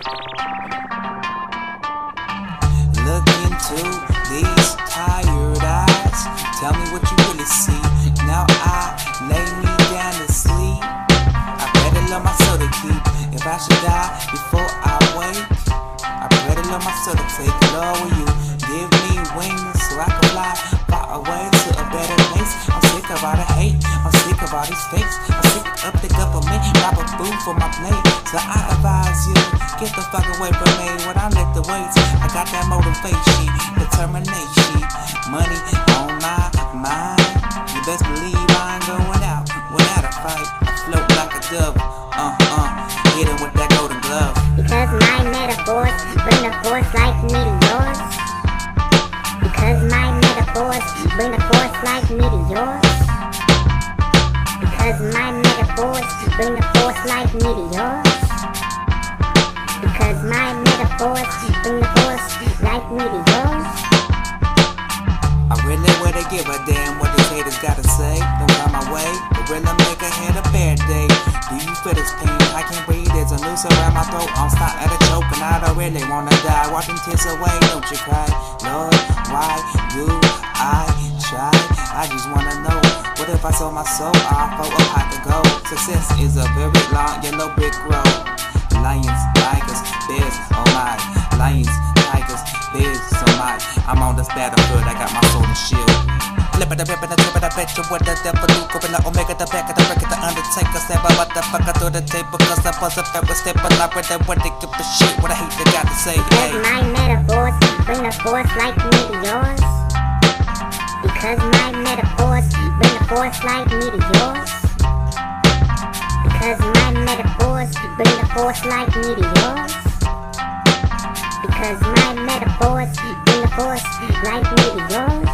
Look into these tired eyes. Tell me what you really see. Now I lay me down to sleep. I better love my soul to keep. If I should die before I wake, I better love my soul to take. Lord, will you give me wings so I can fly far away to a better place? I'm sick of all the hate. I'm sick of all these fakes. I'm sick of the government robbing food for my plate. So I advise you, get the fuck away from me when I lift the weights. I got that motivation, determination, money on my mind. You best believe I ain't going out without a fight. I float like a dove, hit him with that golden glove. Because my metaphors bring the force like meteors. Because my metaphors bring the force like meteors. Because my metaphors bring the force like meteors. Because my metaphors bring the force like meteors. I really wouldn't give a damn what these haters gotta say. Don't come my way, but really make a head a bad day. Do you feel this pain? I can't breathe, there's a noose around my throat. I'm starting at a choke and I don't really wanna die. Washing tears away, don't you cry. Lord, why do I try? I just wanna know, what if I sold my soul off for a pot to go? Success is a very long yellow brick road. Lions, tigers, bears, oh my. Lions, tigers, bears, oh my. I'm on this battlefield, I got my soul to shield. Flip it, rip it, tip it, I bet you what the devil do. Gorilla, Omega, the back of the record, the Undertaker. Stab a motherfucker through the table, cause I was a fair step, but I read that what they give a shit, what I hate they got to say. Because my metaphors bring the force like meteors. Because my metaphors bring the force like meteors. Because my metaphors bring the force like meteors. Because my metaphors bring the force like meteors.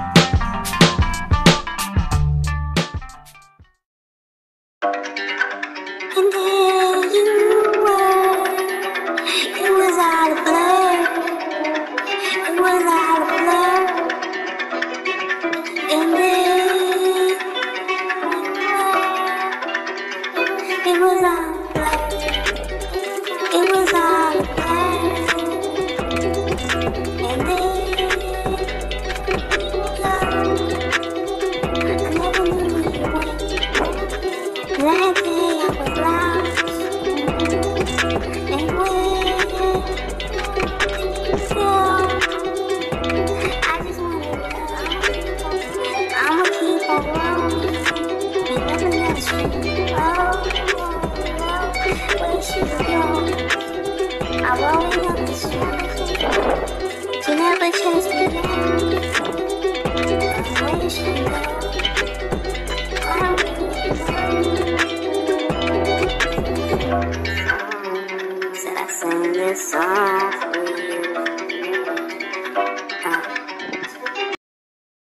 And there you were. It was all a blur. It was all a blur. And there it was all a blur. It was all a blur. And then I never knew you went. That day I was lost. And so I just wanna know. I'ma keep on rolling. And never let you where she go. I'm rolling up the street. She never chased me down. Where she go? Said I sing this song.